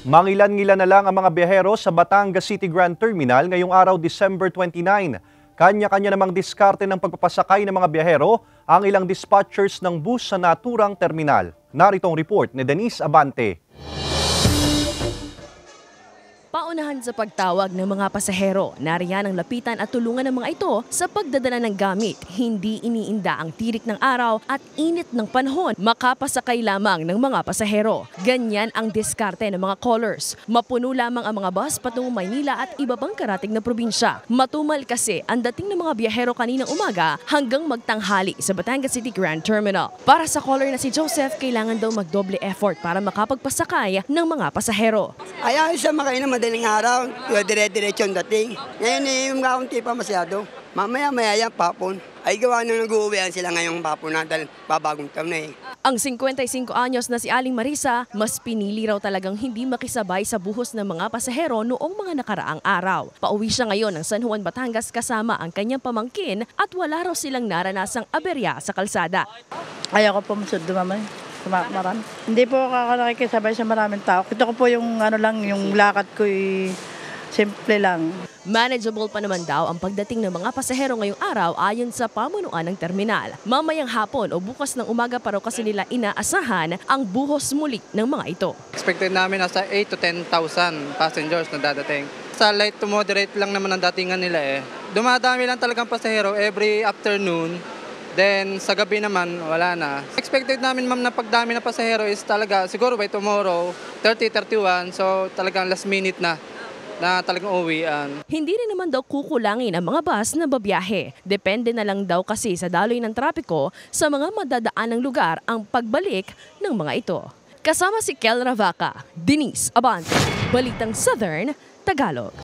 Mangilan-ngilan na lang ang mga biyahero sa Batangas City Grand Terminal ngayong araw December 29. Kanya-kanya namang diskarte ng pagpapasakay ng mga biyahero ang ilang dispatchers ng bus sa naturang terminal. Narito ang report ni Denise Abante. Paunahan sa pagtawag ng mga pasahero, nariyan ang lapitan at tulungan ng mga ito sa pagdadala ng gamit. Hindi iniinda ang tirik ng araw at init ng panahon, makapasakay lamang ng mga pasahero. Ganyan ang diskarte ng mga callers. Mapuno lamang ang mga bus patungong Maynila at iba pang karating na probinsya. Matumal kasi ang dating ng mga biyahero kaninang umaga hanggang magtanghali sa Batangas City Grand Terminal. Para sa caller na si Joseph, kailangan daw magdoble effort para makapagpasakay ng mga pasahero. Ayaw siya makain ng madaling araw, dire-diretso ang dating. Ngayon yung kaunti pa masyado. Mamaya-maya yan, papon. Ay gawa nang nag-uuwihan sila ngayong papon na dahil babagong taon na eh. Ang 55 anyos na si Aling Marisa, mas pinili raw talagang hindi makisabay sa buhos ng mga pasahero noong mga nakaraang araw. Pauwi siya ngayon ng San Juan, Batangas kasama ang kanyang pamangkin at wala raw silang naranasang aberya sa kalsada. Ayaw ko po dumamay. Marami. Hindi po nakikisabay sa maraming tao. Ito ko po yung yung lakad ko simple lang. Manageable pa naman daw ang pagdating ng mga pasahero ngayong araw ayon sa pamunuan ng terminal. Mamayang hapon o bukas ng umaga pa raw kasi nila inaasahan ang buhos muli ng mga ito. Expected namin nasa 8 to 10,000 passengers na dadating. Sa light to moderate lang naman ang datingan nila eh. Dumadami lang talagang pasahero every afternoon. Then sa gabi naman, wala na. Expected namin ma'am na pagdami na pasahero is talaga siguro by tomorrow, 30-31. So talagang last minute na talagang uwian. Hindi rin naman daw kukulangin ang mga bus na babiyahe. Depende na lang daw kasi sa daloy ng trapiko sa mga madadaan ng lugar ang pagbalik ng mga ito. Kasama si Kel Ravaca, Denise Abante, Balitang Southern, Tagalog.